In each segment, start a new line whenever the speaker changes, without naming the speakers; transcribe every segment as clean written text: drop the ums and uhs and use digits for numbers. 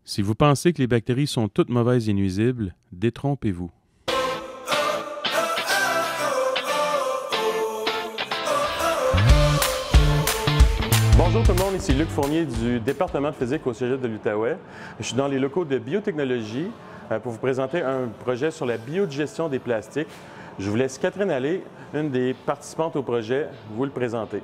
Si vous pensez que les bactéries sont toutes mauvaises et nuisibles, détrompez-vous.
Bonjour tout le monde, ici Luc Fournier du département de physique au Cégep de l'Outaouais. Je suis dans les locaux de biotechnologie pour vous présenter un projet sur la biodigestion des plastiques. Je vous laisse Catherine Allais, une des participantes au projet, vous le présenter.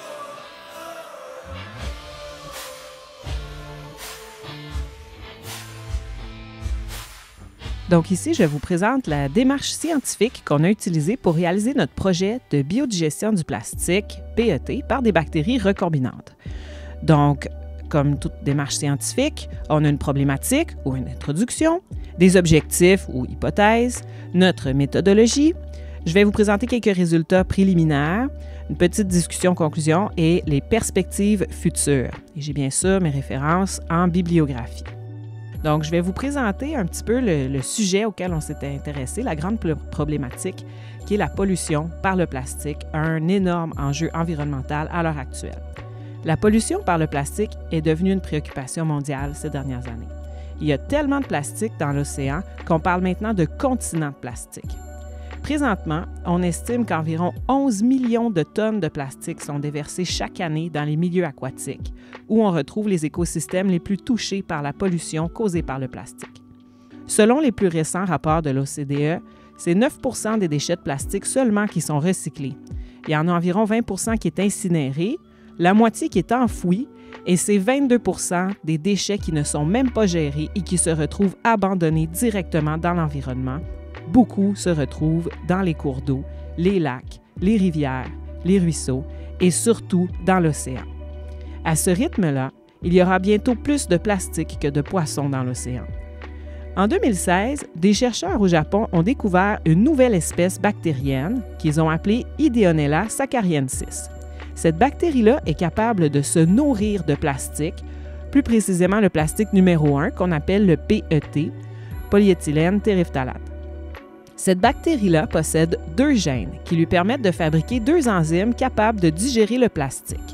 Donc ici, je vous présente la démarche scientifique qu'on a utilisée pour réaliser notre projet de biodigestion du plastique, PET, par des bactéries recombinantes. Donc, comme toute démarche scientifique, on a une problématique ou une introduction, des objectifs ou hypothèses, notre méthodologie. Je vais vous présenter quelques résultats préliminaires, une petite discussion-conclusion et les perspectives futures. Et j'ai bien sûr mes références en bibliographie. Donc, je vais vous présenter un petit peu le sujet auquel on s'était intéressé, la grande problématique qui est la pollution par le plastique, un énorme enjeu environnemental à l'heure actuelle. La pollution par le plastique est devenue une préoccupation mondiale ces dernières années. Il y a tellement de plastique dans l'océan qu'on parle maintenant de continent de plastique. Présentement, on estime qu'environ 11 millions de tonnes de plastique sont déversées chaque année dans les milieux aquatiques, où on retrouve les écosystèmes les plus touchés par la pollution causée par le plastique. Selon les plus récents rapports de l'OCDE, c'est 9 % des déchets de plastique seulement qui sont recyclés. Il y en a environ 20 % qui est incinéré, la moitié qui est enfouie, et c'est 22 % des déchets qui ne sont même pas gérés et qui se retrouvent abandonnés directement dans l'environnement. Beaucoup se retrouvent dans les cours d'eau, les lacs, les rivières, les ruisseaux et surtout dans l'océan. À ce rythme-là, il y aura bientôt plus de plastique que de poissons dans l'océan. En 2016, des chercheurs au Japon ont découvert une nouvelle espèce bactérienne qu'ils ont appelée Ideonella sacchariensis. Cette bactérie-là est capable de se nourrir de plastique, plus précisément le plastique numéro 1 qu'on appelle le PET, polyéthylène terephthalate. Cette bactérie-là possède deux gènes qui lui permettent de fabriquer deux enzymes capables de digérer le plastique.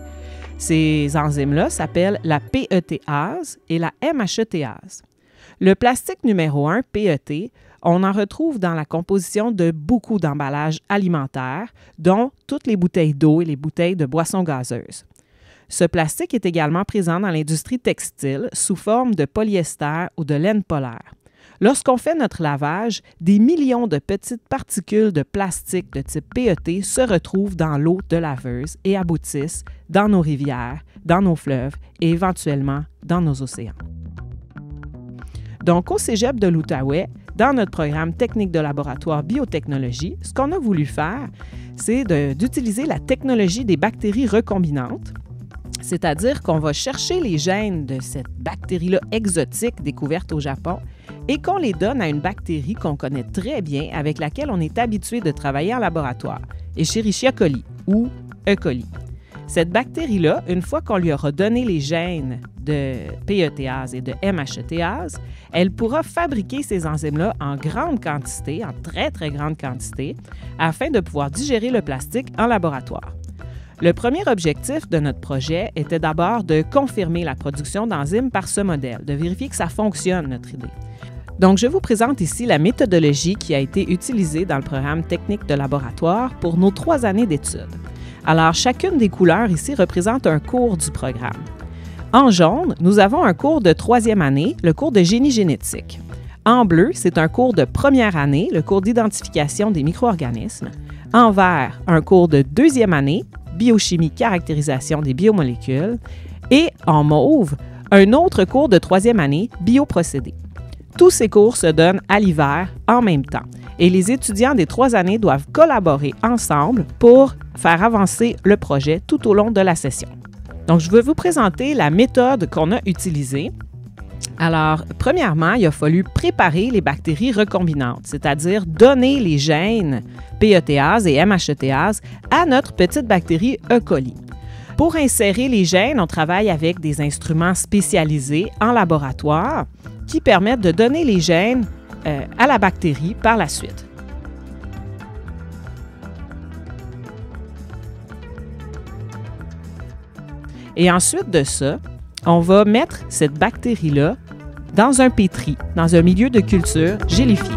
Ces enzymes-là s'appellent la PETase et la MHTase. Le plastique numéro 1, PET, on en retrouve dans la composition de beaucoup d'emballages alimentaires, dont toutes les bouteilles d'eau et les bouteilles de boissons gazeuses. Ce plastique est également présent dans l'industrie textile sous forme de polyester ou de laine polaire. Lorsqu'on fait notre lavage, des millions de petites particules de plastique de type PET se retrouvent dans l'eau de laveuse et aboutissent dans nos rivières, dans nos fleuves et éventuellement dans nos océans. Donc, au Cégep de l'Outaouais, dans notre programme technique de laboratoire biotechnologie, ce qu'on a voulu faire, c'est d'utiliser la technologie des bactéries recombinantes, c'est-à-dire qu'on va chercher les gènes de cette bactérie-là exotique découverte au Japon et qu'on les donne à une bactérie qu'on connaît très bien, avec laquelle on est habitué de travailler en laboratoire, Escherichia coli ou E. coli. Cette bactérie-là, une fois qu'on lui aura donné les gènes de PETase et de MHTase, elle pourra fabriquer ces enzymes-là en grande quantité, en très, très grande quantité, afin de pouvoir digérer le plastique en laboratoire. Le premier objectif de notre projet était d'abord de confirmer la production d'enzymes par ce modèle, de vérifier que ça fonctionne, notre idée. Donc, je vous présente ici la méthodologie qui a été utilisée dans le programme technique de laboratoire pour nos 3 années d'études. Alors, chacune des couleurs ici représente un cours du programme. En jaune, nous avons un cours de 3e année, le cours de génie génétique. En bleu, c'est un cours de première année, le cours d'identification des micro-organismes. En vert, un cours de 2e année, biochimie, caractérisation des biomolécules. Et en mauve, un autre cours de 3e année, bioprocédés. Tous ces cours se donnent à l'hiver en même temps et les étudiants des 3 années doivent collaborer ensemble pour faire avancer le projet tout au long de la session. Donc, je vais vous présenter la méthode qu'on a utilisée. Alors, premièrement, il a fallu préparer les bactéries recombinantes, c'est-à-dire donner les gènes PETase et MHTase à notre petite bactérie E. coli. Pour insérer les gènes, on travaille avec des instruments spécialisés en laboratoire qui permettent de donner les gènes à la bactérie par la suite. Et ensuite de ça, on va mettre cette bactérie-là dans un pétri, dans un milieu de culture gélifié.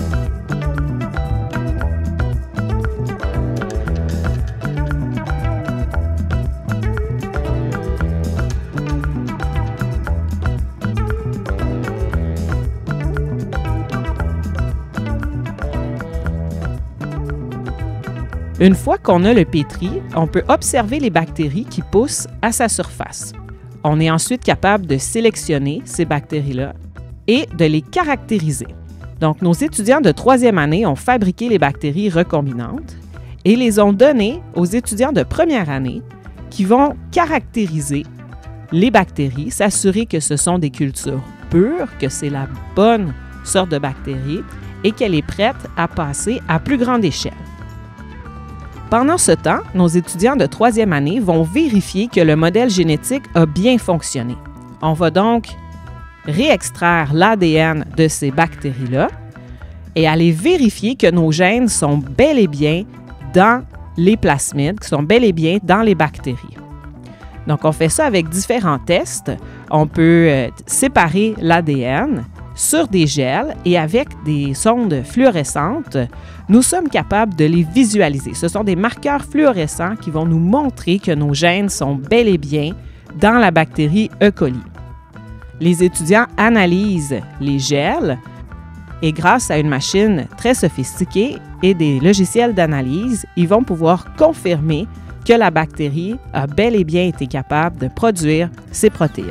Une fois qu'on a le pétri, on peut observer les bactéries qui poussent à sa surface. On est ensuite capable de sélectionner ces bactéries-là et de les caractériser. Donc, nos étudiants de 3e année ont fabriqué les bactéries recombinantes et les ont données aux étudiants de 1re année qui vont caractériser les bactéries, s'assurer que ce sont des cultures pures, que c'est la bonne sorte de bactérie et qu'elle est prête à passer à plus grande échelle. Pendant ce temps, nos étudiants de 3e année vont vérifier que le modèle génétique a bien fonctionné. On va donc réextraire l'ADN de ces bactéries-là et aller vérifier que nos gènes sont bel et bien dans les plasmides, qui sont bel et bien dans les bactéries. Donc, on fait ça avec différents tests. On peut séparer l'ADN sur des gels et avec des sondes fluorescentes, nous sommes capables de les visualiser. Ce sont des marqueurs fluorescents qui vont nous montrer que nos gènes sont bel et bien dans la bactérie E. coli. Les étudiants analysent les gels et grâce à une machine très sophistiquée et des logiciels d'analyse, ils vont pouvoir confirmer que la bactérie a bel et bien été capable de produire ces protéines.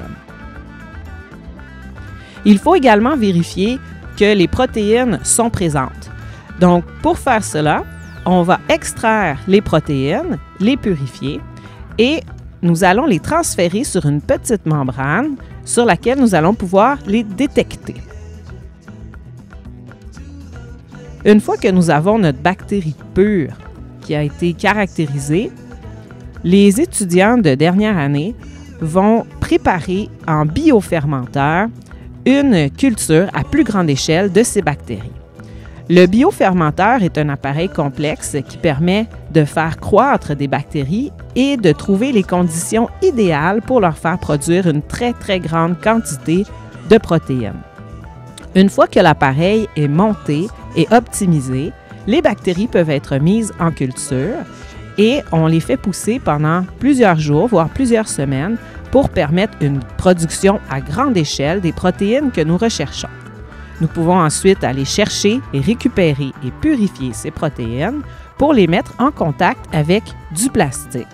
Il faut également vérifier que les protéines sont présentes. Donc, pour faire cela, on va extraire les protéines, les purifier et nous allons les transférer sur une petite membrane sur laquelle nous allons pouvoir les détecter. Une fois que nous avons notre bactérie pure qui a été caractérisée, les étudiants de dernière année vont préparer en biofermenteur une culture à plus grande échelle de ces bactéries. Le biofermenteur est un appareil complexe qui permet de faire croître des bactéries et de trouver les conditions idéales pour leur faire produire une très, très grande quantité de protéines. Une fois que l'appareil est monté et optimisé, les bactéries peuvent être mises en culture et on les fait pousser pendant plusieurs jours, voire plusieurs semaines, pour permettre une production à grande échelle des protéines que nous recherchons. Nous pouvons ensuite aller chercher et récupérer et purifier ces protéines pour les mettre en contact avec du plastique.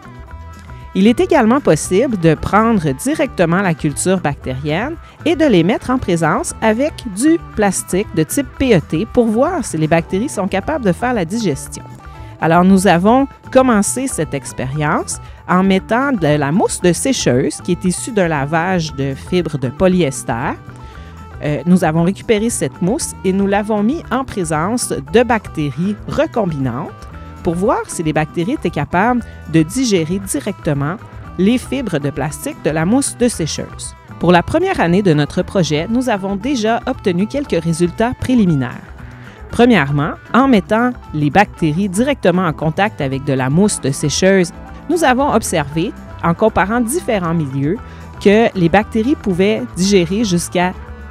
Il est également possible de prendre directement la culture bactérienne et de les mettre en présence avec du plastique de type PET pour voir si les bactéries sont capables de faire la digestion. Alors, nous avons commencé cette expérience en mettant de la mousse de sécheuse qui est issue d'un lavage de fibres de polyester. Nous avons récupéré cette mousse et nous l'avons mis en présence de bactéries recombinantes pour voir si les bactéries étaient capables de digérer directement les fibres de plastique de la mousse de sécheuse. Pour la première année de notre projet, nous avons déjà obtenu quelques résultats préliminaires. Premièrement, en mettant les bactéries directement en contact avec de la mousse de sécheuse, nous avons observé, en comparant différents milieux, que les bactéries pouvaient digérer jusqu'à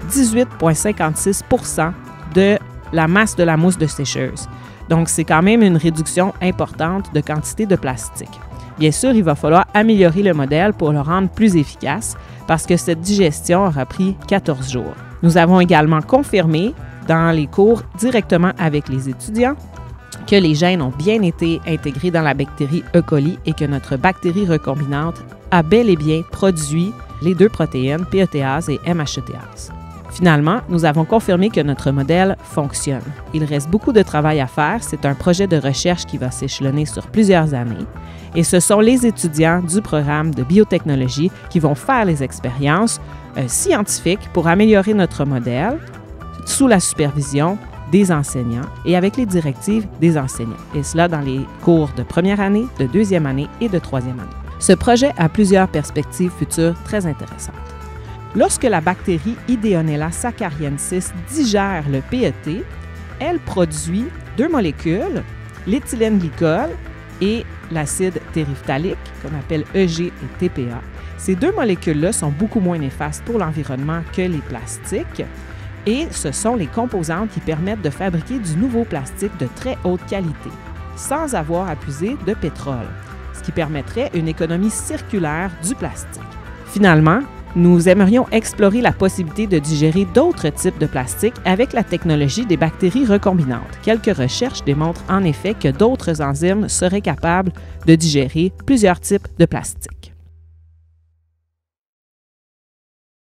18,56 % de la masse de la mousse de sécheuse. Donc, c'est quand même une réduction importante de quantité de plastique. Bien sûr, il va falloir améliorer le modèle pour le rendre plus efficace parce que cette digestion aura pris 14 jours. Nous avons également confirmé dans les cours directement avec les étudiants que les gènes ont bien été intégrés dans la bactérie E. coli et que notre bactérie recombinante a bel et bien produit les deux protéines, PETase et MHTase. Finalement, nous avons confirmé que notre modèle fonctionne. Il reste beaucoup de travail à faire. C'est un projet de recherche qui va s'échelonner sur plusieurs années. Et ce sont les étudiants du programme de biotechnologie qui vont faire les expériences scientifiques pour améliorer notre modèle sous la supervision des enseignants et avec les directives des enseignants. Et cela dans les cours de première année, de deuxième année et de troisième année. Ce projet a plusieurs perspectives futures très intéressantes. Lorsque la bactérie Ideonella sacchariensis digère le PET, elle produit deux molécules, l'éthylène glycol et l'acide terephtalique, qu'on appelle EG et TPA, Ces deux molécules-là sont beaucoup moins néfastes pour l'environnement que les plastiques et ce sont les composantes qui permettent de fabriquer du nouveau plastique de très haute qualité, sans avoir à puiser de pétrole, ce qui permettrait une économie circulaire du plastique. Finalement, nous aimerions explorer la possibilité de digérer d'autres types de plastique avec la technologie des bactéries recombinantes. Quelques recherches démontrent en effet que d'autres enzymes seraient capables de digérer plusieurs types de plastique.